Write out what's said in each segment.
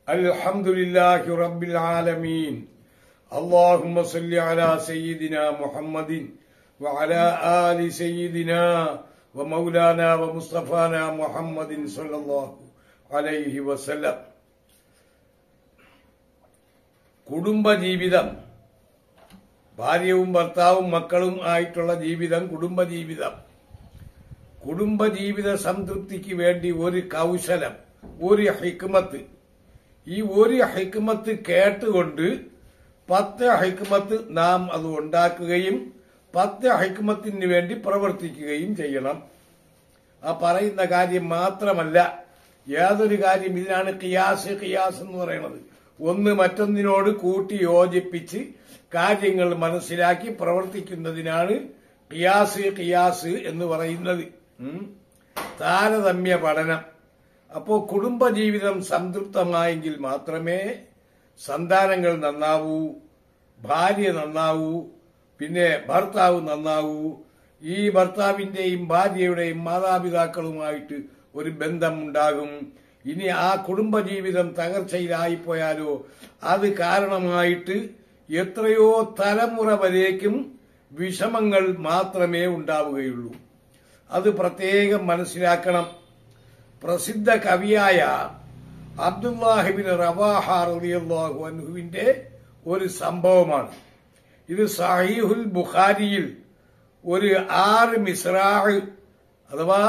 Alhamdulillahi Rabbil Alameen. Allahumma salli ala Sayyidina Muhammadin wa ala ali Sayyidina wa Maulana wa Mustafana Muhammadin sallallahu alayhi wa sallam. കുടുംബ ജീവിതം, ഭാര്യയും ഭർത്താവും മക്കളും ആയിട്ടുള്ള ജീവിതം കുടുംബജീവിതം. കുടുംബജീവിത സംതൃപ്തിക്ക് വേണ്ടി ഒരു കൗശലം, ഒരു ഹിക്മത്ത്. ഈ ഒരു ഹിക്മത്ത് കേട്ടുകൊണ്ട് 10 ഹിക്മത്ത് നാം അത് ഉണ്ടാക്കുകയും 10 ഹിക്മത്തിന് വേണ്ടി പ്രവർത്തിക്കുകയും ചെയ്യണം. ആ പറയുന്ന കാര്യം മാത്രമല്ല, യാതൊരു കാര്യം. ഇതിനാണ് ഖിയാസ് എന്ന് പറയുന്നത്. ഒന്ന് മറ്റൊന്നിനോട് കൂട്ടി യോജിപ്പിച്ച് കാര്യങ്ങൾ മനസ്സിലാക്കി പ്രവർത്തിക്കുന്നതിനാണ് ഖിയാസ് എന്ന് പറയുന്നത്. താരതമ്യ പഠനം. അപ്പോ കുടുംബജീവിതം സംതൃപ്തമായെങ്കിൽ മാത്രമേ സന്താനങ്ങൾ നന്നാവൂ, ഭാര്യ നന്നാവൂ, പിന്നെ ഭർത്താവ് നന്നാവൂ. ഈ ഭർത്താവിന്റെയും ഭാര്യയുടെയും മാതാപിതാക്കളുമായിട്ട് ഒരു ബന്ധം ഉണ്ടാകും. ഇനി ആ കുടുംബജീവിതം തകർച്ചയിലായിപ്പോയാലോ അത് കാരണമായിട്ട് എത്രയോ തലമുറ വരേക്കും വിഷമങ്ങൾ മാത്രമേ ഉണ്ടാവുകയുള്ളൂ. അത് പ്രത്യേകം മനസ്സിലാക്കണം. പ്രസിദ്ധ കവിയായ അബ്ദുല്ലാഹി ഇബ്നു റവാഹ റളിയല്ലാഹു അൻഹുവിന്റെ ഒരു സംഭവമാണ്. ഇത് സഹീഹുൽ ബുഖാരിയിൽ ഒരു 6 മിസ്റാഹ് അഥവാ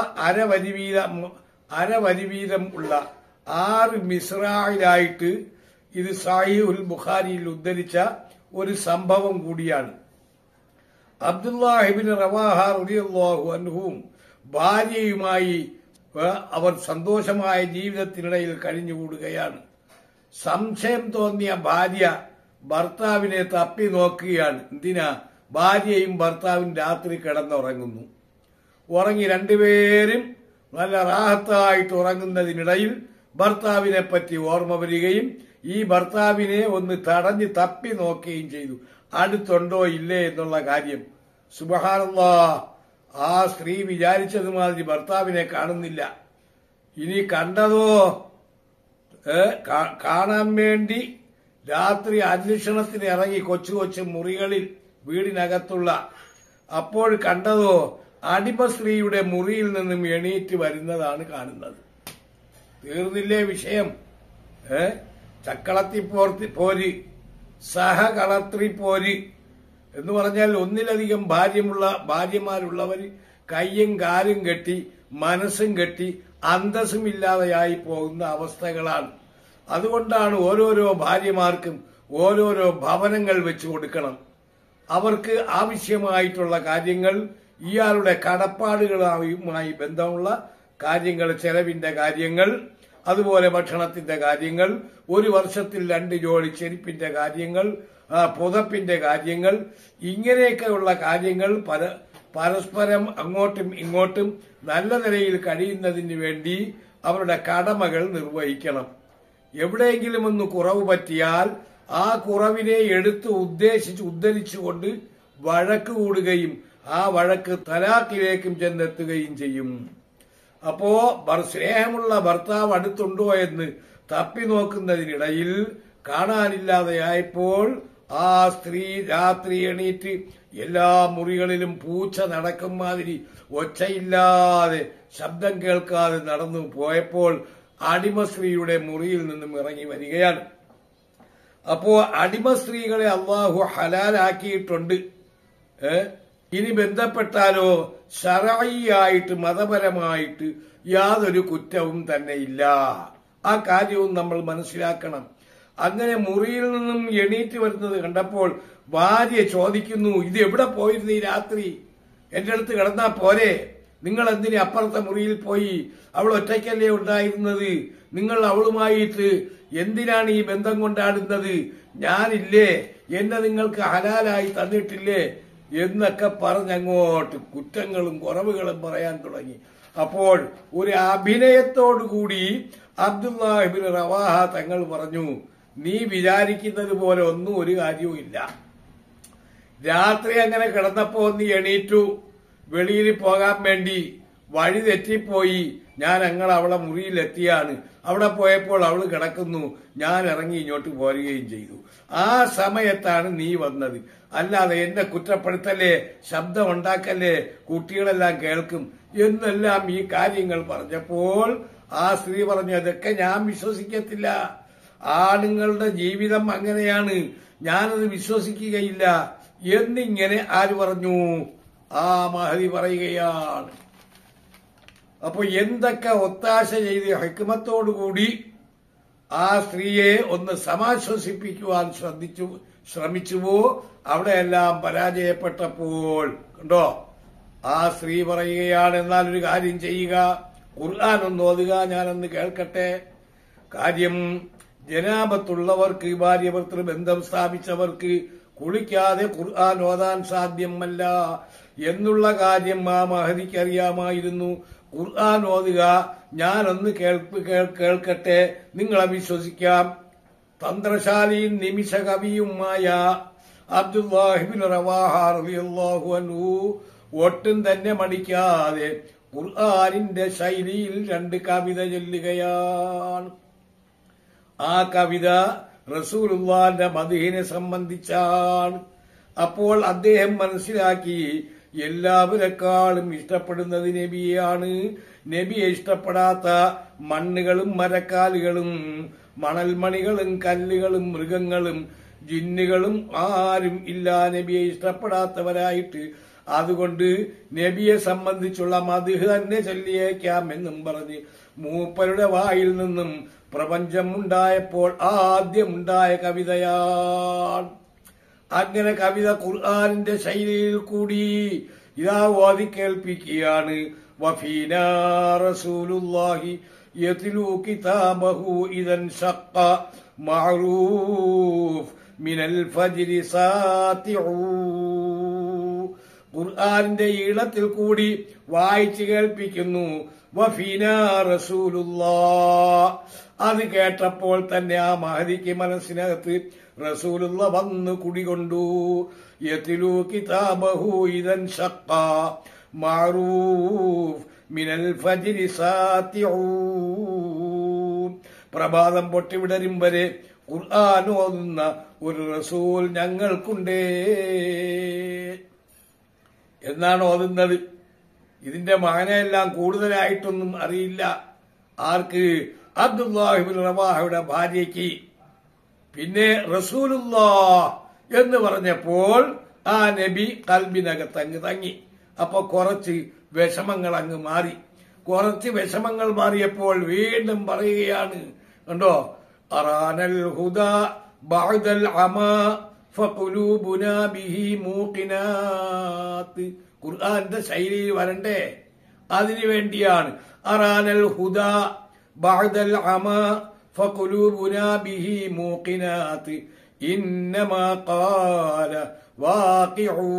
അരവരി വീതം ഉള്ള 6 മിസ്റാഹിലായിട്ട് ഇത് സഹീഹുൽ ബുഖാരിയിൽ ഉദ്ധരിച്ച ഒരു സംഭവം കൂടിയാണ്. അബ്ദുല്ലാഹി ഇബ്നു റവാഹ റളിയല്ലാഹു അൻഹുവും ഭാര്യയുമായി അവർ സന്തോഷമായ ജീവിതത്തിനിടയിൽ കഴിഞ്ഞുകൂടുകയാണ്. സംശയം തോന്നിയ ഭാര്യ ഭർത്താവിനെ തപ്പി നോക്കുകയാണ്. എന്തിനാ? ഭാര്യയും ഭർത്താവും രാത്രി കിടന്നുറങ്ങുന്നു. ഉറങ്ങി രണ്ടുപേരും നല്ല റാഹത്തായിട്ട് ഉറങ്ങുന്നതിനിടയിൽ ഭർത്താവിനെ പറ്റി ഓർമ്മ വരികയും ഈ ഭർത്താവിനെ ഒന്ന് തടഞ്ഞ് തപ്പി നോക്കുകയും ചെയ്തു, അടുത്തുണ്ടോ ഇല്ലേ എന്നുള്ള കാര്യം. സുബ്ഹാനല്ലാഹ്, ആ സ്ത്രീ വിചാരിച്ചതുമാതിരി ഭർത്താവിനെ കാണുന്നില്ല. ഇനി കണ്ടതോ, കാണാൻ വേണ്ടി രാത്രി അന്വേഷണത്തിന് ഇറങ്ങി കൊച്ചു മുറികളിൽ വീടിനകത്തുള്ള, അപ്പോൾ കണ്ടതോ അടിമ സ്ത്രീയുടെ മുറിയിൽ നിന്നും എണീറ്റ് വരുന്നതാണ് കാണുന്നത്. തീർന്നില്ലേ വിഷയം? ചക്കളത്തി പോര്, സഹകളത്രി പോര് എന്ന് പറഞ്ഞാൽ ഒന്നിലധികം ഭാര്യമാരുള്ളവർ കയ്യും കാലും കെട്ടി മനസ്സും കെട്ടി അന്തസ്സുമില്ലാതെയായി പോകുന്ന അവസ്ഥകളാണ്. അതുകൊണ്ടാണ് ഓരോരോ ഭാര്യമാർക്കും ഓരോരോ ഭവനങ്ങൾ വെച്ചു കൊടുക്കണം. അവർക്ക് ആവശ്യമായിട്ടുള്ള കാര്യങ്ങൾ, ഇയാളുടെ കടപ്പാടുകളുമായി ബന്ധമുള്ള കാര്യങ്ങൾ, ചെലവിന്റെ കാര്യങ്ങൾ, അതുപോലെ ഭക്ഷണത്തിന്റെ കാര്യങ്ങൾ, ഒരു വർഷത്തിൽ 2 ജോഡി ചെരുപ്പിന്റെ കാര്യങ്ങൾ, പുതപ്പിന്റെ കാര്യങ്ങൾ, ഇങ്ങനെയൊക്കെയുള്ള കാര്യങ്ങൾ പരസ്പരം അങ്ങോട്ടും ഇങ്ങോട്ടും നല്ല നിലയിൽ കഴിയുന്നതിന് വേണ്ടി അവരുടെ കടമകൾ നിർവഹിക്കണം. എവിടെയെങ്കിലും ഒന്ന് കുറവ് പറ്റിയാൽ ആ കുറവിനെ എടുത്ത് ഉദ്ധരിച്ചുകൊണ്ട് വഴക്ക് കൂടുകയും ആ വഴക്ക് തലാഖിലേക്കും ചെന്നെത്തുകയും ചെയ്യും. അപ്പോ സ്നേഹമുള്ള ഭർത്താവ് അടുത്തുണ്ടോ എന്ന് തപ്പി നോക്കുന്നതിനിടയിൽ കാണാനില്ലാതെയായപ്പോൾ ആ സ്ത്രീ രാത്രി എണീറ്റ് എല്ലാ മുറികളിലും പൂച്ച നടക്കും മാതിരി ഒച്ചയില്ലാതെ ശബ്ദം കേൾക്കാതെ നടന്നു പോയപ്പോൾ അടിമ സ്ത്രീയുടെ മുറിയിൽ നിന്നും ഇറങ്ങി വരികയാണ്. അപ്പോ അടിമ സ്ത്രീകളെ അല്ലാഹു ഹലാലാക്കിയിട്ടുണ്ട്. ഇനി ബന്ധപ്പെട്ടാലോ ശറഈയായിട്ട് മതപരമായിട്ട് യാതൊരു കുറ്റവും തന്നെ ഇല്ല. ആ കാര്യവും നമ്മൾ മനസ്സിലാക്കണം. അങ്ങനെ മുറിയിൽ നിന്നും എണീറ്റ് വരുന്നത് കണ്ടപ്പോൾ ഭാര്യ ചോദിക്കുന്നു, ഇത് എവിടെ പോയിരുന്നു ഈ രാത്രി? എന്റെ അടുത്ത് കിടന്നാ പോരെ? നിങ്ങൾ എന്തിന് അപ്പുറത്തെ മുറിയിൽ പോയി? അവൾ ഒറ്റയ്ക്കല്ലേ ഉണ്ടായിരുന്നത്? നിങ്ങൾ അവളുമായിട്ട് എന്തിനാണ് ഈ ബന്ധം കൊണ്ടാടുന്നത്? ഞാനില്ലേ, എന്നെ നിങ്ങൾക്ക് ഹലാലായി തന്നിട്ടില്ലേ എന്നൊക്കെ പറഞ്ഞങ്ങോട്ട് കുറ്റങ്ങളും കുറവുകളും പറയാൻ തുടങ്ങി. അപ്പോൾ ഒരു അഭിനയത്തോടുകൂടി അബ്ദുല്ലാഹി ഇബ്നു റവാഹ തങ്ങൾ പറഞ്ഞു, നീ വിചാരിക്കുന്നത് പോലെ ഒന്നും ഒരു കാര്യവും ഇല്ല. രാത്രി അങ്ങനെ കിടന്നപ്പോ നീ എണീറ്റു, വെളിയിൽ പോകാൻ വേണ്ടി വഴി തെറ്റിപ്പോയി, ഞാൻ അവളെ മുറിയിലെത്തിയാണ്. അവിടെ പോയപ്പോൾ അവള് കിടക്കുന്നു. ഞാൻ ഇറങ്ങി ഇങ്ങോട്ട് പോരുകയും ചെയ്തു. ആ സമയത്താണ് നീ വന്നത്. അല്ലാതെ എന്നെ കുറ്റപ്പെടുത്തല്ലേ, ശബ്ദം ഉണ്ടാക്കല്ലേ, കുട്ടികളെല്ലാം കേൾക്കും എന്നെല്ലാം ഈ കാര്യങ്ങൾ പറഞ്ഞപ്പോൾ ആ സ്ത്രീ പറഞ്ഞു, അതൊക്കെ ഞാൻ വിശ്വസിക്കത്തില്ല. ആണുങ്ങളുടെ ജീവിതം അങ്ങനെയാണ്, ഞാനത് വിശ്വസിക്കുകയില്ല എന്നിങ്ങനെ ആര് പറഞ്ഞു? ആ മഹദി പറയുകയാണ്. അപ്പൊ എന്തൊക്കെ ഒത്താശ ചെയ്ത് ഹിക്മത്തോടുകൂടി ആ സ്ത്രീയെ ഒന്ന് സമാശ്വസിപ്പിക്കുവാൻ ശ്രമിച്ചുവോ അവിടെയെല്ലാം പരാജയപ്പെട്ടപ്പോൾ കണ്ടോ, ആ സ്ത്രീ പറയുകയാണ്, എന്നാൽ ഒരു കാര്യം ചെയ്യുക, ഖുർആൻ ഒന്ന് ഓതുക, ഞാനൊന്ന് കേൾക്കട്ടെ. കാര്യം ജനാപത്തുള്ളവർക്ക്, ഭാര്യഭർത്തൃ ബന്ധം സ്ഥാപിച്ചവർക്ക് കുളിക്കാതെ ഖുർആൻ ഓതാൻ സാധ്യമല്ല എന്നുള്ള കാര്യം ആ മഹദിക്ക് അറിയാമായിരുന്നു. ഖുർആൻ ഓതുക, ഞാനൊന്ന് കേൾക്കട്ടെ, നിങ്ങളെ വിശ്വസിക്കാം. തന്ത്രശാലിയും നിമിഷ കവിയുമായ അബ്ദുല്ലാഹിബ്നു റവാഹ റളിയല്ലാഹു അൻഹു ഒട്ടും തന്നെ മടിക്കാതെ ഖുർആനിന്റെ ശൈലിയിൽ 2 കവിത ചൊല്ലുകയാണ്. ആ കവിത റസൂലുള്ളാഹിന്റെ മദ്ഹിനെ സംബന്ധിച്ചാണ്. അപ്പോൾ അദ്ദേഹം മനസ്സിലാക്കി, എല്ലാവരെക്കാളും ഇഷ്ടപ്പെടുന്നത് നബിയെയാണ്. നബിയെ ഇഷ്ടപ്പെടാത്ത മണ്ണുകളും മരക്കാലുകളും മണൽമണികളും കല്ലുകളും മൃഗങ്ങളും ജിന്നുകളും ആരും ഇല്ല നബിയെ ഇഷ്ടപ്പെടാത്തവരായിട്ട്. അതുകൊണ്ട് നബിയെ സംബന്ധിച്ചുള്ള മദ്ഹ് തന്നെ ചൊല്ലിയേക്കാം എന്നും പറഞ്ഞ് മൂപ്പരുടെ വായിൽ നിന്നും പ്രപഞ്ചം ഉണ്ടായപ്പോൾ ആദ്യമുണ്ടായ കവിതയാണ്. അങ്ങനെ കവിത ഖുർആനിന്റെ ശൈലിയിൽ കൂടി ഇതാ ഓതി കേൾപ്പിക്കുകയാണ്. വഫീനാ റസൂലുള്ളാഹി യത്ലു കിതാബഹു ഇദൻ ശഖ്ഖ മഅറൂഫ് മിനൽ ഫജ്രി സാതിഉ. ഖുർആനിന്റെ ഈളത്തിൽ കൂടി വായിച്ചു കേൾപ്പിക്കുന്നു. വഫീനാ റസൂലുള്ളാഹ്. അത് കേട്ടപ്പോൾ തന്നെ ആ മഹദിക്ക് മനസ്സിനകത്ത് റസൂലുള്ള വന്ന് കുടികൊണ്ടു. യത്ലു കിതാബഹു ഇദൻ ശഖ്ഖ മഅറൂഫ് മിനൽ ഫജ്രി സാതിഉ. പ്രഭാതം പൊട്ടിവിടരും വരെ ഖുർആൻ ഓതുന്ന ഒരു റസൂൽ ഞങ്ങൾക്കുണ്ടേ എന്നാണ് ഓതുന്നത്. ഇതിന്റെ മാനയെല്ലാം കൂടുതലായിട്ടൊന്നും അറിയില്ല ആർക്ക്? അബ്ദുല്ലാഹിബ്നു റവാഹയുടെ ഭാര്യയ്ക്ക്. പിന്നെ റസൂലുള്ളാഹ് എന്ന് പറഞ്ഞപ്പോൾ ആ നബി കൽബിനകത്തങ്ങ് തങ്ങി. അപ്പൊ കുറച്ച് വിഷമങ്ങൾ അങ്ങ് മാറി. കുറച്ച് വിഷമങ്ങൾ മാറിയപ്പോൾ വീണ്ടും പറയുകയാണ്, കണ്ടോ, അറാനൽ ഹുദാ ബഅദൽ അമാ ഫഖുലൂബുനാ ബിഹി മൂഖിനാത്ത്. ഖുർആന്റെ ശൈലിയിൽ വരണ്ടേ, അതിനു വേണ്ടിയാണ്. അറാനൽ ഹുദാ ബഅദൽ അമാ ഫഖുലൂബുനാ ബിഹി മൂഖിനാത്ത് ഇന്നമാ ഖാല വാഖിഉ.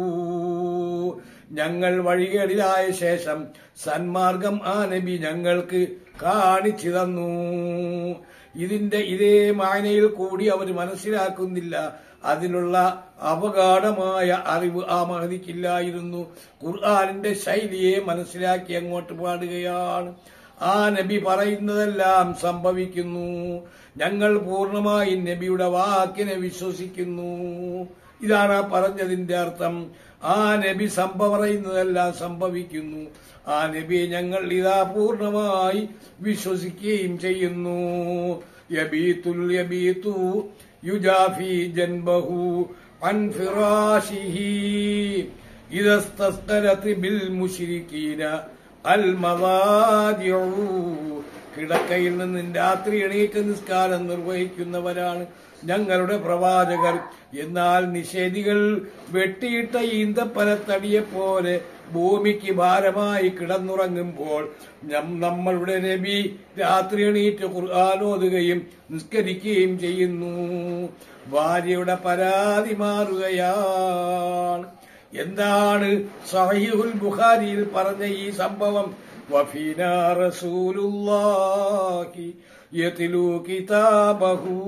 ഞങ്ങൾ വഴികേടിലായ ശേഷം സന്മാർഗം ആ നബി ഞങ്ങൾക്ക് കാണിച്ചു തന്നു. ഇതിന്റെ ഇതേ മായനയിൽ കൂടി അവർ മനസ്സിലാക്കുന്നില്ല. അതിനുള്ള അപകടമായ അറിവ് ആ മഹദിക്കില്ലായിരുന്നു. ഖുർആനിന്റെ ശൈലിയെ മനസ്സിലാക്കി അങ്ങോട്ട് പാടുകയാണ്. ആ നബി പറയുന്നതെല്ലാം സംഭവിക്കുന്നു. ഞങ്ങൾ പൂർണ്ണമായി നബിയുടെ വാക്കിനെ വിശ്വസിക്കുന്നു. ഇതാണ് ആ പറഞ്ഞതിന്റെ അർത്ഥം. ആ നബി പറയുന്നതെല്ലാം സംഭവിക്കുന്നു. ആ നബിയെ ഞങ്ങൾ ഇതാ പൂർണ്ണമായി വിശ്വസിക്കുകയും ചെയ്യുന്നു. യബീതു യുജാഫി ജൻബഹു അൻ ഫിറാശിഹി ഇദസ്തസ്ഖലത് ബിൽ മുശ്രികീന അൽ മവാദിഉ. കിടക്കയിൽ നിന്ന് രാത്രി എണീറ്റ് നിസ്കാരം നിർവഹിക്കുന്നവരാണ് ഞങ്ങളുടെ പ്രവാചകർ. എന്നാൽ നിഷേധികൾ വെട്ടിയിട്ട ഈന്തപ്പനത്തടിയെ പോലെ ഭൂമിക്ക് ഭാരമായി കിടന്നുറങ്ങുമ്പോൾ നമ്മളുടെ നബി രാത്രി എണീറ്റ് ഖുർആൻ ഓതുകയും നിസ്കരിക്കുകയും ചെയ്യുന്നു. ഭാര്യയുടെ പരാതി മാറുകയാണ്. എന്താണ് സഹീഹുൽ ബുഖാരിയിൽ പറഞ്ഞ ഈ സംഭവം? വഫീനാ റസൂലുള്ളാഹി യത്ലു കിതാബഹു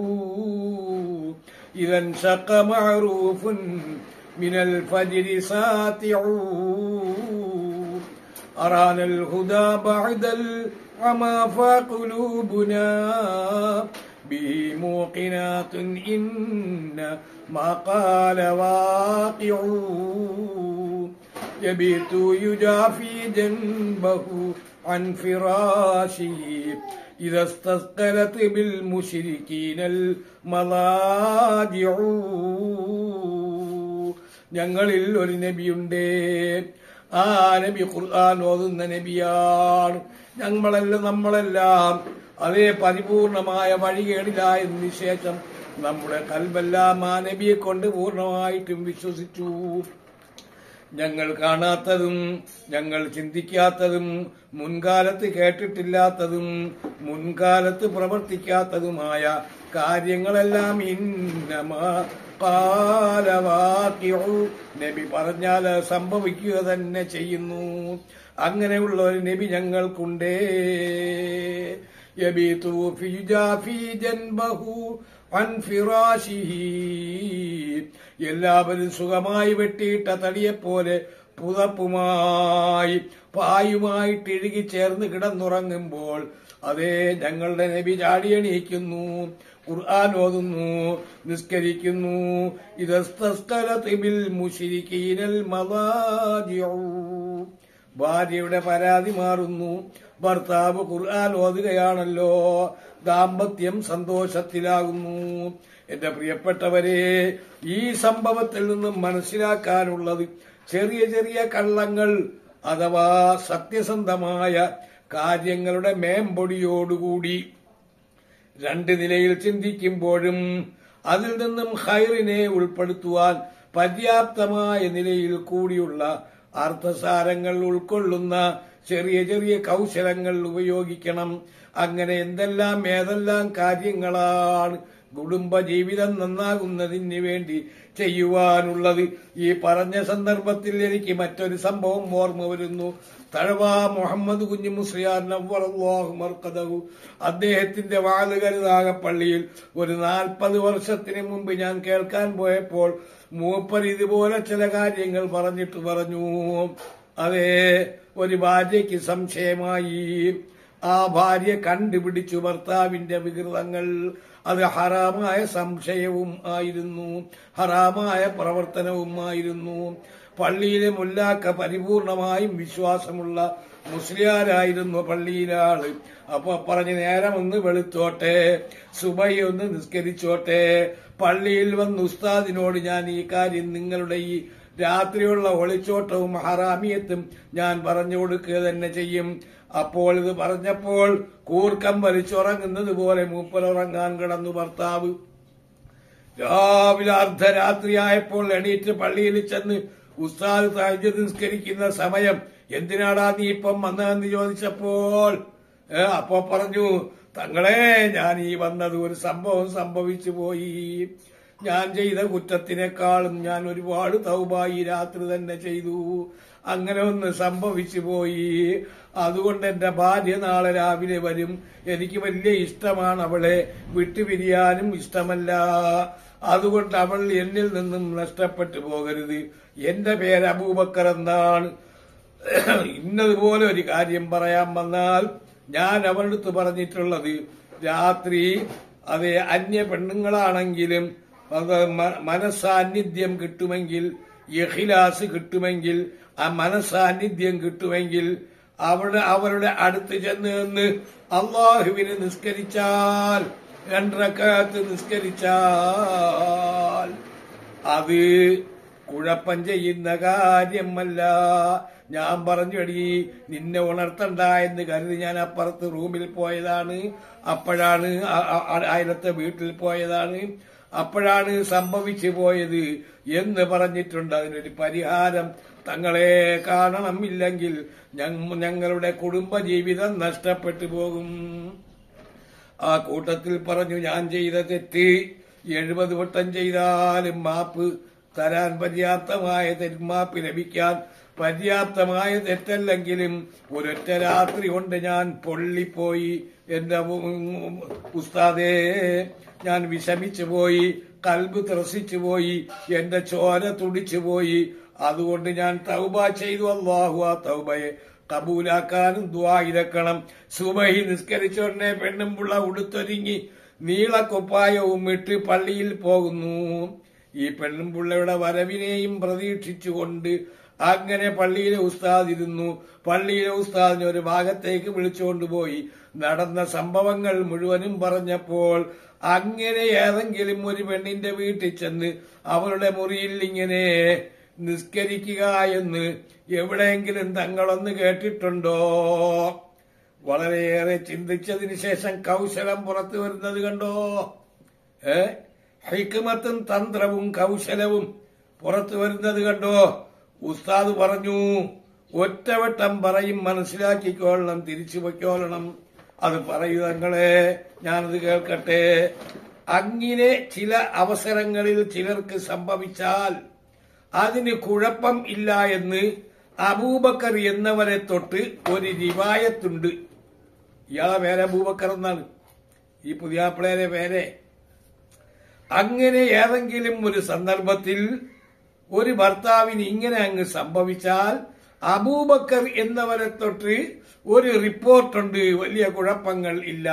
ഇദൻ ശഖ മഅറൂഫുൻ മിനൽ ഫജ്രി സാതിഉ. أرانا الهدى بعد العمى فقلوبنا به موقنات إن ما قال واقع يبيت يجافي جنبه عن فراشه إذا استثقلت بالمشركين المضاجع. ഞങ്ങളിൽ ഒരു നബിയുണ്ട്, ആ നബി ഖുർആൻ ഓതുന്ന നബിയാണ്. നമ്മളെല്ലാം അതേ പരിപൂർണമായ വഴികേടിലായതിനു ശേഷം നമ്മുടെ കൽബെല്ലാം ആ നബിയെ കൊണ്ട് പൂർണ്ണമായിട്ടും വിശ്വസിച്ചു. ഞങ്ങൾ കാണാത്തതും ഞങ്ങൾ ചിന്തിക്കാത്തതും മുൻകാലത്ത് കേട്ടിട്ടില്ലാത്തതും മുൻകാലത്ത് പ്രവർത്തിക്കാത്തതുമായ കാര്യങ്ങളെല്ലാം നബി പറഞ്ഞാൽ സംഭവിക്കുക തന്നെ ചെയ്യുന്നു. അങ്ങനെയുള്ള ഒരു നബി ഞങ്ങൾക്കുണ്ടേ. യബീതു ഫീ ജൻബഹു അൻ ഫിറാശിഹി, എല്ലാവരും സുഖമായി വെട്ടിയിട്ട തടിയെപ്പോലെ പുതപ്പുമായി പായുമായിട്ട് ഇഴുകി ചേർന്ന് കിടന്നുറങ്ങുമ്പോൾ അതേ ഞങ്ങളുടെ നബി ചാടിയണീക്കുന്നു, ഖുർആൻ ഓതുന്നു, നിസ്കരിക്കുന്നു. ഇദസ്തസ്കലതിൽ മുശ്രികീനൽ മളാജിഉ, ഭാര്യയുടെ പരാതി മാറുന്നു. ഭർത്താവ് ഖുർആൻ ഓതുകയാണല്ലോ, ദാമ്പത്യം സന്തോഷത്തിലാകുന്നു. എന്റെ പ്രിയപ്പെട്ടവരെ, ഈ സംഭവത്തിൽ നിന്നും മനസ്സിലാക്കാനുള്ളത് ചെറിയ ചെറിയ കള്ളങ്ങൾ അഥവാ സത്യസന്ധമായ കാര്യങ്ങളുടെ മേമ്പൊടിയോടുകൂടി രണ്ട് നിലയിൽ ചിന്തിക്കുമ്പോഴും അതിൽ നിന്നും ഖൈറിനെ ഉൾപ്പെടുത്തുവാൻ പര്യാപ്തമായ നിലയിൽ കൂടിയുള്ള അർത്ഥസാരങ്ങൾ ഉൾക്കൊള്ളുന്ന ചെറിയ ചെറിയ കൗശലങ്ങൾ ഉപയോഗിക്കണം. അങ്ങനെ ഏതെല്ലാം കാര്യങ്ങളാണ് കുടുംബ ജീവിതം നന്നാകുന്നതിന് വേണ്ടി ചെയ്യുവാനുള്ളത്. ഈ പറഞ്ഞ സന്ദർഭത്തിൽ എനിക്ക് മറ്റൊരു സംഭവം ഓർമ്മ വരുന്നു. തഴവ മുഹമ്മദ് കുഞ്ഞു മുസ്ലിയാർ നവ്വറല്ലാഹു മർഖദഹു, അദ്ദേഹത്തിന്റെ വാളുകരുതാകപ്പള്ളിയിൽ ഒരു 40 വർഷത്തിന് മുമ്പ് ഞാൻ കേൾക്കാൻ പോയപ്പോൾ മൂപ്പർ ഇതുപോലെ ചില കാര്യങ്ങൾ പറഞ്ഞു. അതേ, ഒരു ഭാര്യയ്ക്ക് സംശയമായി. ആ ഭാര്യ കണ്ടുപിടിച്ചു ഭർത്താവിന്റെ വികൃതങ്ങൾ. അത് ഹറാമായ സംശയവും ആയിരുന്നു, ഹറാമായ പ്രവർത്തനവുമായിരുന്നു. പള്ളിയിലെ മുല്ലാക്ക പരിപൂർണമായും വിശ്വാസമുള്ള മുസ്ലിയാരായിരുന്നു പള്ളിയിലാള്. അപ്പൊ പറഞ്ഞ് നേരമൊന്ന് വെളുത്തോട്ടെ, സുബൈ ഒന്ന് നിസ്കരിച്ചോട്ടെ, പള്ളിയിൽ വന്ന് ഉസ്താദിനോട് ഞാൻ ഈ കാര്യം നിങ്ങളുടെ ഈ രാത്രിയുള്ള ഒളിച്ചോട്ടവും ഹറാമിയത്തും ഞാൻ പറഞ്ഞു കൊടുക്കുക തന്നെ ചെയ്യും. അപ്പോൾ ഇത് പറഞ്ഞപ്പോൾ കൂർക്കം വലിച്ചുറങ്ങുന്നത് പോലെ മൂപ്പലുറങ്ങാൻ കിടന്നു ഭർത്താവ്. രാവിലെ അർദ്ധരാത്രിയായപ്പോൾ എണീറ്റ് പള്ളിയിൽ ചെന്ന് ഉസ്താദ് തഹജ്ജുദ് നിസ്കരിക്കുന്ന സമയം എന്തിനാടാ നീ ഇപ്പം വന്നതെന്ന് ചോദിച്ചപ്പോൾ അപ്പൊ പറഞ്ഞു, തങ്ങളെ ഞാൻ ഈ വന്നത് ഒരു സംഭവം സംഭവിച്ചു പോയി. ഞാൻ ചെയ്ത കുറ്റത്തിനേക്കാളും ഞാൻ ഒരുപാട് തൗബ ഈ രാത്രി തന്നെ ചെയ്തു. അങ്ങനെ ഒന്ന് സംഭവിച്ചു പോയി. അതുകൊണ്ട് എന്റെ ഭാര്യ നാളെ രാവിലെ വരും. എനിക്ക് വലിയ ഇഷ്ടമാണ് അവളെ, വിട്ടുപിരിയാനും ഇഷ്ടമല്ല. അതുകൊണ്ട് അവൾ എന്നിൽ നിന്നും നഷ്ടപ്പെട്ടു പോകരുത്. എന്റെ പേര് അബൂബക്കർ എന്നാണ്. ഇന്നതുപോലെ ഒരു കാര്യം പറയാൻ വന്നാൽ ഞാൻ അവളടുത്ത് പറഞ്ഞിട്ടുള്ളത്, രാത്രി അതേ അന്യ പെണ്ണുങ്ങളാണെങ്കിലും മനസാന്നിധ്യം കിട്ടുമെങ്കിൽ, ഇഖ്ലാസ് കിട്ടുമെങ്കിൽ, ആ മനസാന്നിധ്യം കിട്ടുമെങ്കിൽ അവരുടെ അടുത്ത് ചെന്ന് നിന്ന് അള്ളാഹുവിനെ നിസ്കരിച്ചാൽ, 2 റക്അത്ത് നിസ്കരിച്ചാൽ അത് കുഴപ്പം ചെയ്യുന്ന കാര്യമല്ല. ഞാൻ പറഞ്ഞു, എടീ നിന്നെ ഉണർത്തണ്ട എന്ന് കരുതി ഞാൻ അപ്പുറത്ത് റൂമിൽ പോയതാണ്. അപ്പോഴാണ് അയലത്തെ വീട്ടിൽ പോയതാണ്. അപ്പോഴാണ് സംഭവിച്ചു പോയത് എന്ന് പറഞ്ഞിട്ടുണ്ട്. അതിനൊരു പരിഹാരം തങ്ങളെ കാണണം, ഇല്ലെങ്കിൽ ഞങ്ങളുടെ കുടുംബജീവിതം നഷ്ടപ്പെട്ടു പോകും. ആ കൂട്ടത്തിൽ പറഞ്ഞു, ഞാൻ ചെയ്ത തെറ്റ് 70 വട്ടം ചെയ്താലും മാപ്പ് തരാൻ പര്യാപ്തമായ മാപ്പ് ലഭിക്കാൻ പര്യാപ്തമായ തെറ്റല്ലെങ്കിലും ഒരൊറ്റ രാത്രി കൊണ്ട് ഞാൻ പൊള്ളിപ്പോയി. എന്റെ ഉസ്താദേ, ഞാൻ വിഷമിച്ചു പോയി, കൽബ് ത്രസിച്ചു പോയി, എന്റെ ചോര തുടിച്ചു പോയി. അതുകൊണ്ട് ഞാൻ തൗബ ചെയ്തു. അല്ലാഹു ആ തൗബയെ കബൂലാക്കാനും ദുആ ഇരക്കണം. സുബഹി നിസ്കരിച്ച ഉടനെ പെണ്ണും പിള്ള ഉടുത്തൊരുങ്ങി നീളക്കുപ്പായവും ഇട്ട് പള്ളിയിൽ പോകുന്നു. ഈ പെണ്ണും പിള്ളയുടെ വരവിനെയും പ്രതീക്ഷിച്ചുകൊണ്ട് അങ്ങനെ പള്ളിയിലെ ഉസ്താദ് ഇരുന്നു. പള്ളിയിലെ ഉസ്താദിനെ ഒരു ഭാഗത്തേക്ക് വിളിച്ചുകൊണ്ടുപോയി നടന്ന സംഭവങ്ങൾ മുഴുവനും പറഞ്ഞപ്പോൾ അങ്ങനെ ഏതെങ്കിലും ഒരു പെണ്ണിന്റെ വീട്ടിൽ ചെന്ന് അവരുടെ മുറിയിൽ ഇങ്ങനെ നിസ്കരിക്കുക എന്ന് എവിടെയെങ്കിലും തങ്ങളൊന്ന് കേട്ടിട്ടുണ്ടോ? വളരെയേറെ ചിന്തിച്ചതിന് ശേഷം കൗശലം പുറത്തു വരുന്നത് കണ്ടോ? ഹിക്മത്തും തന്ത്രവും കൗശലവും പുറത്തു വരുന്നത് കണ്ടോ? ഉസ്താദ് പറഞ്ഞു, ഒറ്റവട്ടം പറയും, മനസ്സിലാക്കിക്കോളണം, തിരിച്ചു വയ്ക്കോളണം. അത് പറയൂ തങ്ങളെ, ഞാനത് കേൾക്കട്ടെ. അങ്ങനെ ചില അവസരങ്ങളിൽ ചിലർക്ക് സംഭവിച്ചാൽ അതിന് കുഴപ്പം ഇല്ല എന്ന് അബൂബക്കർ എന്നവരെ തൊട്ട് ഒരു റിവായത്തുണ്ട്. ഇയാളെ പേര് അബൂബക്കർ എന്നാണ്, ഈ പുതിയാപ്പിളയുടെ പേര്. അങ്ങനെ ഏതെങ്കിലും ഒരു സന്ദർഭത്തിൽ ഒരു ഭർത്താവിന് ഇങ്ങനെ അങ്ങ് സംഭവിച്ചാൽ അബൂബക്കർ എന്നവരെ തൊട്ട് ഒരു റിപ്പോർട്ടുണ്ട്, വലിയ കുഴപ്പങ്ങൾ ഇല്ല.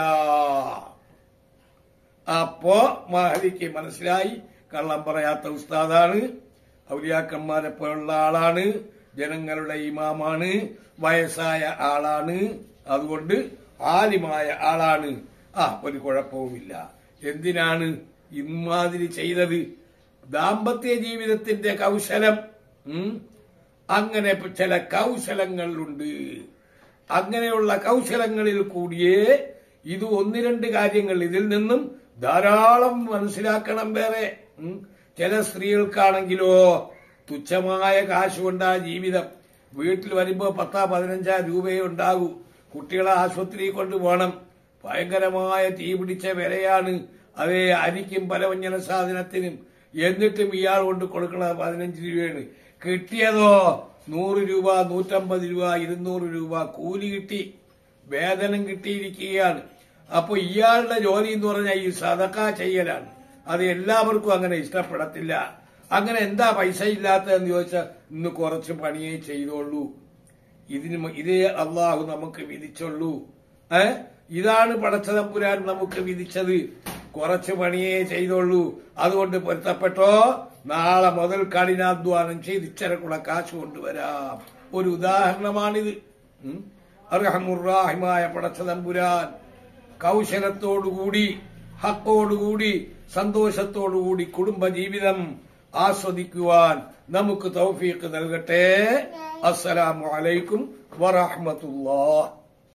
അപ്പോ മഹദിക്ക് മനസ്സിലായി, കള്ളം പറയാത്ത ഉസ്താദാണ്, ഔലിയാക്കന്മാരെ പോലുള്ള ആളാണ്, ജനങ്ങളുടെ ഇമാമാണ്, വയസ്സായ ആളാണ്, അതുകൊണ്ട് ആലിമായ ആളാണ്. ഒരു കുഴപ്പവുമില്ല. എന്തിനാണ് ഇമാതിരി ചെയ്തത്? ദാമ്പത്യ ജീവിതത്തിന്റെ കൗശലം. അങ്ങനെ ചില കൗശലങ്ങളുണ്ട്. അങ്ങനെയുള്ള കൗശലങ്ങളിൽ കൂടിയേ ഇത് ഒന്ന് രണ്ട് കാര്യങ്ങൾ ഇതിൽ നിന്നും ധാരാളം മനസ്സിലാക്കണം. വേറെ ചില സ്ത്രീകൾക്കാണെങ്കിലോ തുച്ഛമായ കാശുകൊണ്ടാ ജീവിതം. വീട്ടിൽ വരുമ്പോ 10-15 രൂപയേ ഉണ്ടാകൂ. കുട്ടികളെ ആശുപത്രിയിൽ കൊണ്ടുപോകണം. ഭയങ്കരമായ തീ പിടിച്ച വിലയാണ്. അതേ അരിക്കും പലവ്യഞ്ജന സാധനത്തിനും. എന്നിട്ടും ഇയാൾ കൊണ്ട് കൊടുക്കണ 15 രൂപയാണ്. കിട്ടിയതോ 100 രൂപ, 150 രൂപ, 200 രൂപ കൂലി കിട്ടി, വേതനം കിട്ടിയിരിക്കുകയാണ്. അപ്പൊ ഇയാളുടെ ജോലി എന്ന് പറഞ്ഞാൽ ഈ സദഖ ചെയ്യലാണ്. അത് എല്ലാവർക്കും അങ്ങനെ ഇഷ്ടപ്പെടത്തില്ല. അങ്ങനെ എന്താ പൈസ ഇല്ലാത്തതെന്ന് ചോദിച്ചാൽ ഇന്ന് കുറച്ച് പണിയേ ചെയ്തോളൂ, ഇതേ അള്ളാഹു നമുക്ക് വിധിച്ചുള്ളൂ, ഇതാണ് പടച്ചതമ്പുരാൻ നമുക്ക് വിധിച്ചത്, കുറച്ച് പണിയേ ചെയ്തോളൂ, അതുകൊണ്ട് പൊരുത്തപ്പെട്ടോ, നാളെ മുതൽ കഠിനാധ്വാനം ചെയ്ത് ഇച്ചരക്കുള്ള കാശ് കൊണ്ടുവരാം. ഒരു ഉദാഹരണമാണിത്. അർഹമുർറാഹിമായ പടച്ചതമ്പുരാൻ കൗശലത്തോടുകൂടി, ഹക്കോടുകൂടി, സന്തോഷത്തോടുകൂടി കുടുംബജീവിതം ആസ്വദിക്കുവാൻ നമുക്ക് തൗഫീഖ് നൽകട്ടെ. അസ്സലാമു അലൈക്കും വറഹ്മത്തുള്ളാഹി.